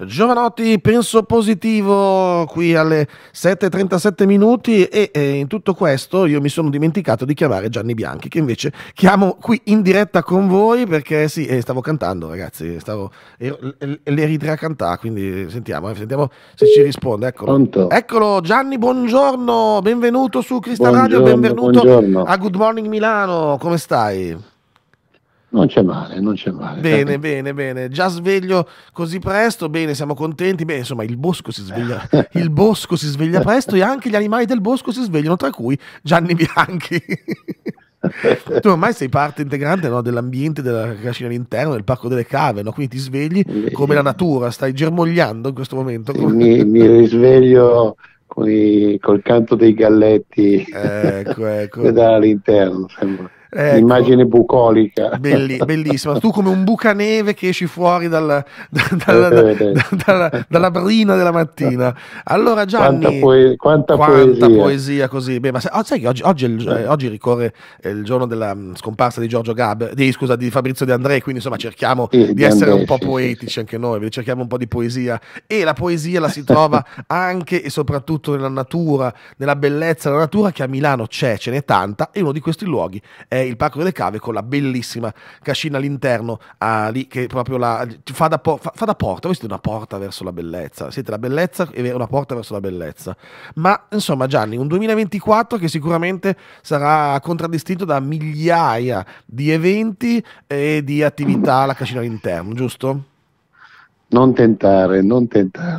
Giovanotti, penso positivo qui alle 7:37 minuti e in tutto questo io mi sono dimenticato di chiamare Gianni Bianchi, che invece chiamo qui in diretta con voi perché sì, stavo cantando, ragazzi, l'Eritrea cantà, quindi sentiamo se ci risponde, eccolo. Pronto? Eccolo, Gianni, buongiorno, benvenuto su Crystal Radio, Buongiorno, benvenuto buongiorno. a Good Morning Milano, come stai? Non c'è male, non c'è male, dai. Bene, bene, bene. Già sveglio così presto, bene, siamo contenti. Beh, insomma, il bosco si sveglia presto e anche gli animali del bosco si svegliano, tra cui Gianni Bianchi. Tu ormai sei parte integrante, no, dell'ambiente della cascina all'interno del Parco delle Cave, no? Quindi ti svegli come la natura, stai germogliando in questo momento. Sì, mi risveglio col canto dei galletti Ecco, ecco. all'interno, sembra Ecco. un'immagine bucolica. Bellissima, tu come un bucaneve che esci fuori Eh, dalla brina della mattina. Allora Gianni, quanta quanta poesia. poesia così. Beh, ma sai che oggi ricorre il giorno della scomparsa di Giorgio scusa, di Fabrizio De André, quindi insomma cerchiamo Sì, di di essere un Andrea, po' sì, sì, sì. poetici anche noi, cerchiamo un po' di poesia e la poesia la si trova anche e soprattutto nella natura, nella bellezza della natura che a Milano ce n'è tanta e uno di questi luoghi è il Parco delle Cave con la bellissima cascina all'interno lì che proprio fa da porta. Voi siete una porta verso la bellezza, siete la bellezza e una porta verso la bellezza. Ma insomma Gianni, un 2024 che sicuramente sarà contraddistinto da migliaia di eventi e di attività alla cascina all'interno, giusto? Non tentare, non tentare.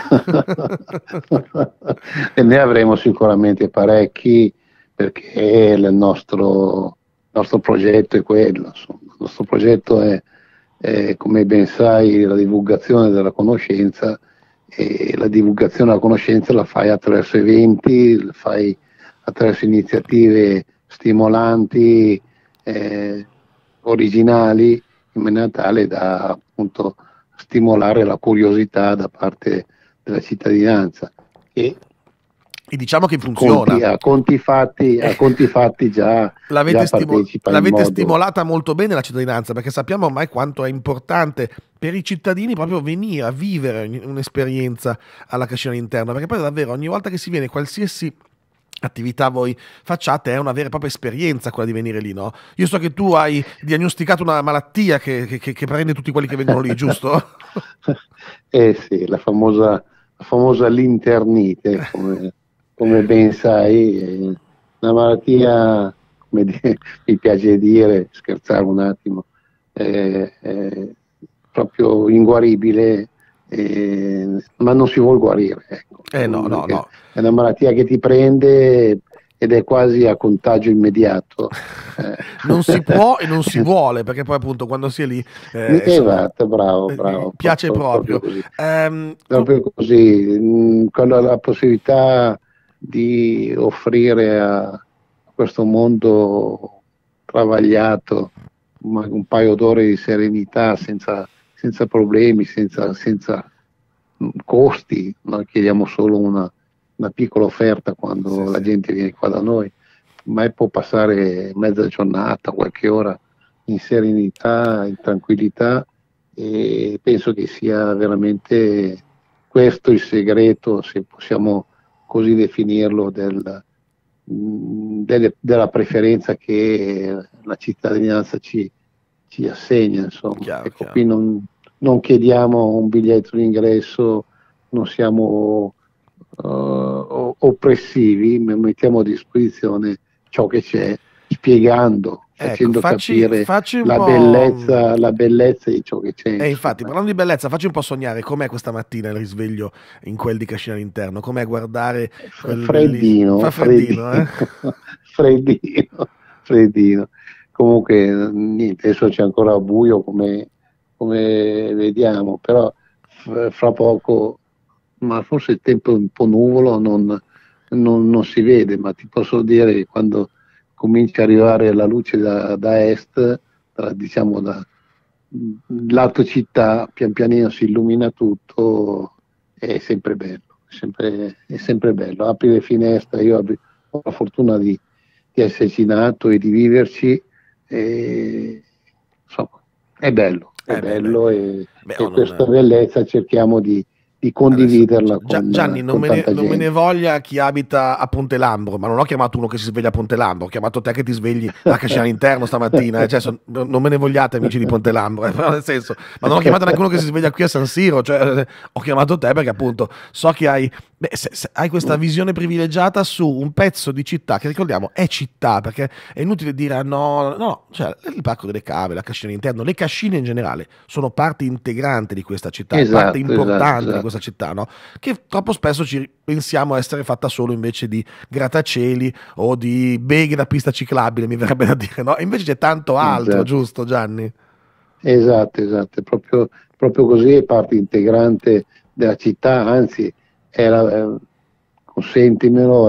E ne avremo sicuramente parecchi perché il nostro progetto è quello. Insomma. Il nostro progetto è, come ben sai, la divulgazione della conoscenza e la divulgazione della conoscenza la fai attraverso eventi, la fai attraverso iniziative stimolanti, eh, originali, in maniera tale da appunto stimolare la curiosità da parte della cittadinanza e E diciamo che funziona. a conti fatti già partecipa in L'avete modo. stimolata molto bene la cittadinanza, perché sappiamo ormai quanto è importante per i cittadini proprio venire a vivere un'esperienza alla cascina all'interno, perché poi davvero ogni volta che si viene, qualsiasi attività voi facciate, è una vera e propria esperienza quella di venire lì, no? Io so che tu hai diagnosticato una malattia che prende tutti quelli che vengono lì, giusto? Eh sì, la famosa linternite, come ben sai, è una malattia, mi piace dire, scherzare un attimo, è proprio inguaribile, ma non si vuol guarire, ecco, No, no, perché no. è una malattia che ti prende ed è quasi a contagio immediato. eh. Non si può e non si vuole, perché poi appunto quando si è lì, insomma, Esatto, bravo, bravo, piace proprio proprio. così. Tu, Proprio così, con la possibilità di offrire a questo mondo travagliato un paio d'ore di serenità senza problemi, senza costi. Noi chiediamo solo una piccola offerta sì, quando la sì. gente viene qua da noi, ma può passare mezza giornata, qualche ora in serenità, in tranquillità, e penso che sia veramente questo il segreto, se possiamo così definirlo, della preferenza che la cittadinanza ci assegna. Insomma. Chiaro, Ecco, chiaro. qui non chiediamo un biglietto d'ingresso, non siamo oppressivi, ma mettiamo a disposizione ciò che c'è, spiegando, Ecco, facendo capire facci un la po'. bellezza, la bellezza di ciò che c'è, E infatti, insomma. parlando di bellezza, facci un po' sognare com'è questa mattina il risveglio in quel di Cascina all'interno, com'è guardare quel bellissimo. Freddino, Fa freddino, eh? freddino, freddino, freddino. Comunque, niente, adesso c'è ancora buio come vediamo, però fra poco, ma forse il tempo è un po' nuvolo, non si vede, ma ti posso dire che quando comincia ad arrivare la luce da est, diciamo da lato città, pian pianino si illumina tutto, è sempre bello, è sempre bello. Apri le finestre, ho la fortuna di esserci nato e di viverci, e, insomma, è bello, è beh. bello Beh, e questa bellezza cerchiamo di adesso, condividerla Gianni, con tanta non me ne gente. voglia chi abita a Ponte Lambro, ma non ho chiamato uno che si sveglia a Ponte Lambro, ho chiamato te che ti svegli a Cascina all'interno stamattina, cioè, non me ne vogliate amici di Ponte Lambro, però nel senso, ma non ho chiamato neanche uno che si sveglia qui a San Siro, cioè, ho chiamato te perché appunto so che hai, beh, se hai questa visione privilegiata su un pezzo di città, che ricordiamo è città, perché è inutile dire no, cioè il Parco delle Cave, la Cascina all'interno, le cascine in generale sono parte integrante di questa città, è parte Esatto, esatto, importante di esatto. questa città, no? Che troppo spesso ci pensiamo essere fatta solo invece di grattacieli o di beghe da pista ciclabile, mi verrebbe da dire, no? E invece c'è tanto altro, Esatto. giusto Gianni? Esatto, esatto, è proprio così, è parte integrante della città, anzi, consentimelo,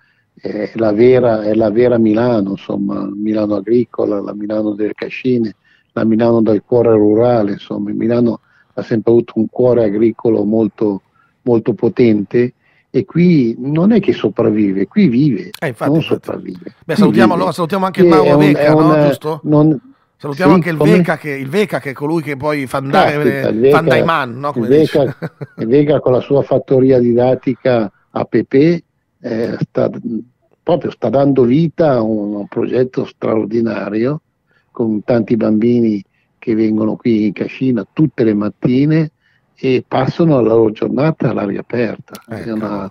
è la vera Milano, insomma, Milano agricola, la Milano delle cascine, la Milano del cuore rurale, insomma, Milano ha sempre avuto un cuore agricolo molto, molto potente e qui non è che sopravvive, qui vive, Infatti, non infatti. sopravvive, Beh, qui salutiamo allora, vive. salutiamo anche il Qui Mauro Veca, no? Giusto? non, Salutiamo sì, anche come? Il Veca che è colui che poi fa Caspita, andare Van Daiman, no? Il Come dice. Veca, il Veca con la sua fattoria didattica app proprio sta dando vita a un progetto straordinario con tanti bambini che vengono qui in cascina tutte le mattine e passano la loro giornata all'aria aperta. Cavolo.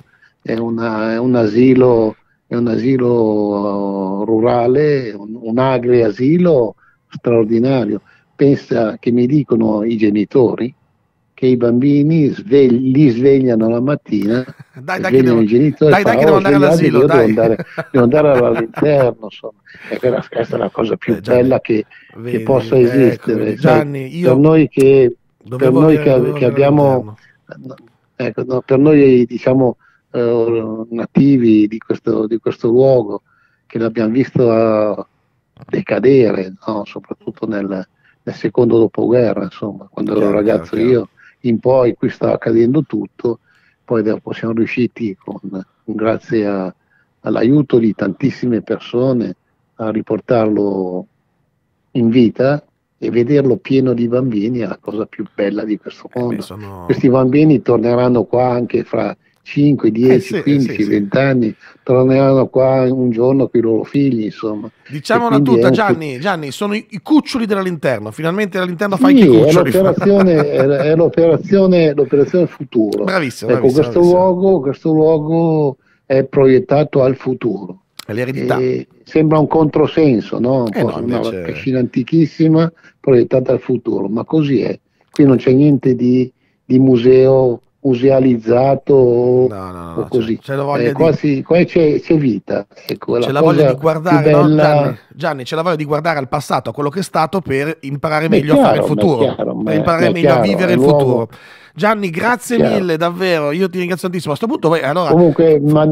È un asilo rurale, un agri-asilo straordinario. Pensa che mi dicono i genitori che i bambini li svegliano la mattina, svegliano i genitori e Dai che fanno, devo oh andare svegliatevi, all'asilo, io dai. devo andare all'interno, insomma. E questa è la cosa più Gianni, bella che vedi, possa ecco, esistere, vedi. sai, Gianni, per io noi dovevo che avere abbiamo, all'interno. ecco, no, per noi diciamo nativi di questo luogo, che l'abbiamo visto decadere, no? Soprattutto nel secondo dopoguerra, insomma, quando ero Chiaro, chiaro, ragazzo chiaro. io, in poi qui stava accadendo tutto, poi dopo siamo riusciti, grazie all'aiuto di tantissime persone, a riportarlo in vita e vederlo pieno di bambini è la cosa più bella di questo Beh, mondo. sono... Questi bambini torneranno qua anche fra 5, 10, sì, 15, sì. 20 anni, torneranno qua un giorno con i loro figli, insomma. E Diciamola quindi è tutta, un Gianni, sono i cuccioli dell'interno. Finalmente l'all'interno fa anche i sì, cuccioli. l'operazione futuro. Bravissimo, Ecco, bravissimo, bravissimo. questo luogo è proiettato al futuro. È l'eredità. E sembra un controsenso, no? No, Una invece... cascina antichissima proiettata al futuro, ma così è. Qui non c'è niente di museo musealizzato o così. C'è la voglia di... Qua c'è vita. Ecco, C'è la la voglia di cosa più guardare, no, bella. Gianni, c'è la voglia di guardare al passato, a quello che è stato, per imparare Beh, è meglio a fare il chiaro, ma è futuro, chiaro, per imparare ma è meglio a chiaro, vivere è il futuro. l'uomo, Gianni, è grazie chiaro. mille, davvero, io ti ringrazio tantissimo. A questo punto, allora... Comunque, ma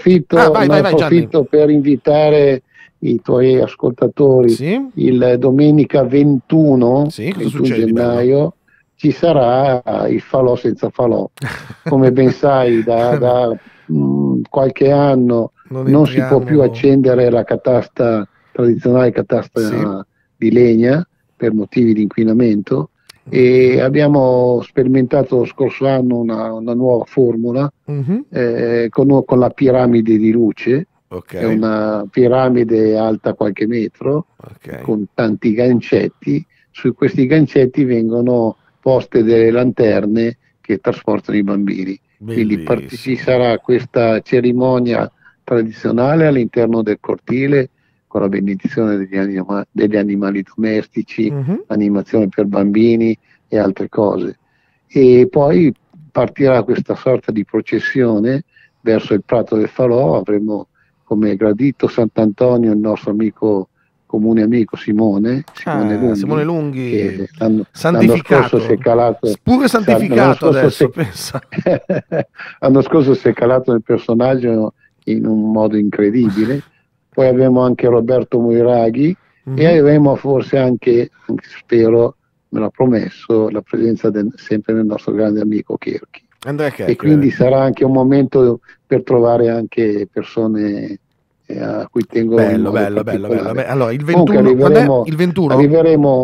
ne Vai Gianni. approfitto per invitare i tuoi ascoltatori. Sì? Il domenica 21, Sì? Cosa 21 succede di bello? gennaio ci sarà il falò senza falò. Come ben sai, da qualche anno Non non si può più entriamo... accendere la tradizionale Sì? catasta di legna per motivi di inquinamento e abbiamo sperimentato lo scorso anno una nuova formula Mhm. con la piramide di luce, Ok, è una piramide alta qualche metro ok. con tanti gancetti, su questi gancetti vengono poste delle lanterne che trasportano i bambini. Quindi ci Bellissimo. sarà questa cerimonia tradizionale all'interno del cortile con la benedizione degli animali domestici, Mhm. animazione per bambini e altre cose. E poi partirà questa sorta di processione verso il Prato del Falò, avremo come gradito Sant'Antonio il nostro comune amico Simone Ah, Simone Lunghi, Lunghi, che l'anno scorso si è santificato, calato, pure l'anno santificato scorso si adesso, è, pensa. l'anno scorso si è calato nel personaggio in un modo incredibile. Poi abbiamo anche Roberto Moiraghi e Mhm. avremo forse anche spero, me l'ha promesso, la presenza sempre del nostro grande amico Cherchi. Andrea E Kercher. quindi sarà anche un momento per trovare anche persone a cui tengo in Bello, modo bello, bello, bello. Beh, particolare. allora, il Comunque 21, quando è? Il 21? arriveremo,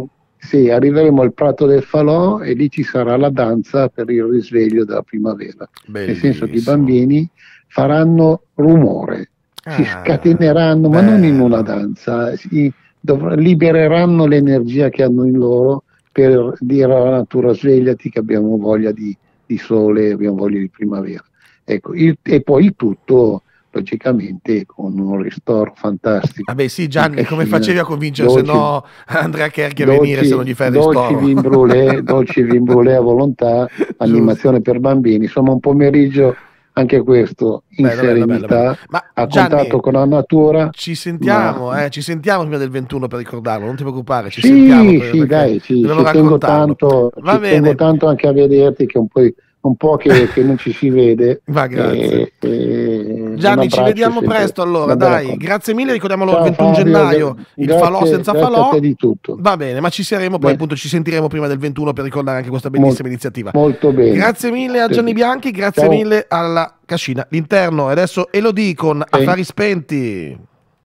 sì, arriveremo al Prato del Falò e lì ci sarà la danza per il risveglio della primavera, nel senso che i Bellissimo. bambini faranno rumore, si Ah, scateneranno, ma non in una bello. danza, libereranno l'energia che hanno in loro per dire alla natura svegliati che abbiamo voglia di sole, abbiamo voglia di primavera. Ecco, e poi il tutto logicamente con un ristoro fantastico Vabbè, sì, in Gianni, come cascina, facevi a convincere se dolci, no Andrea Cherchi a venire se non gli fai il ristoro? dolci vin brûlé a volontà, Giusto. animazione per bambini, insomma un pomeriggio anche questo in Bello, bello, bello, bello. serenità, Ma a Gianni, contatto con la natura, ma ci sentiamo prima del 21 per ricordarlo, non ti preoccupare, ci sentiamo sì, sì, perché dai, dobbiamo raccontarlo. Va ci tengo bene, tanto anche a vederti che un po' che non ci si vede, va, grazie. e un Gianni, ci abbraccio è vediamo sempre presto allora, una bella dai, cosa. grazie mille, ricordiamolo il Ciao 21 Fabio, gennaio, il falò grazie, senza grazie a te falò, di tutto. va bene, ma ci saremo poi Beh, appunto, ci sentiremo prima del 21 per ricordare anche questa mol- bellissima iniziativa. molto bene. Grazie mille a Gianni Bianchi, grazie Ciao. mille alla Cascina, l'interno, e adesso Elodie con Ok. Affari Spenti.